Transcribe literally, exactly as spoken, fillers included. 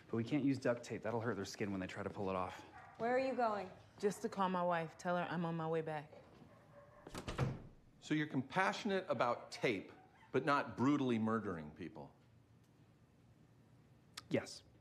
But we can't use duct tape. That'll hurt their skin when they try to pull it off. Where are you going? Just to call my wife. Tell her I'm on my way back. So you're compassionate about tape, but not brutally murdering people? Yes.